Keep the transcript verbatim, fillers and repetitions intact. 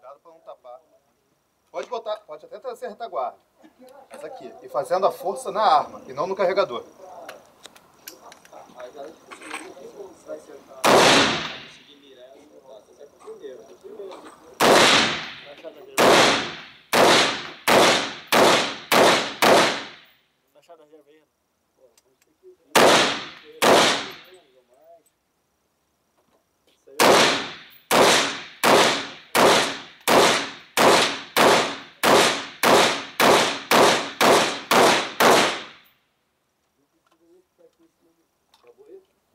Cuidado para não tapar. Pode botar, pode até trazer a retaguarda. Mas aqui, e fazendo a força na arma, e não no carregador. Machada já veio. Acabou isso?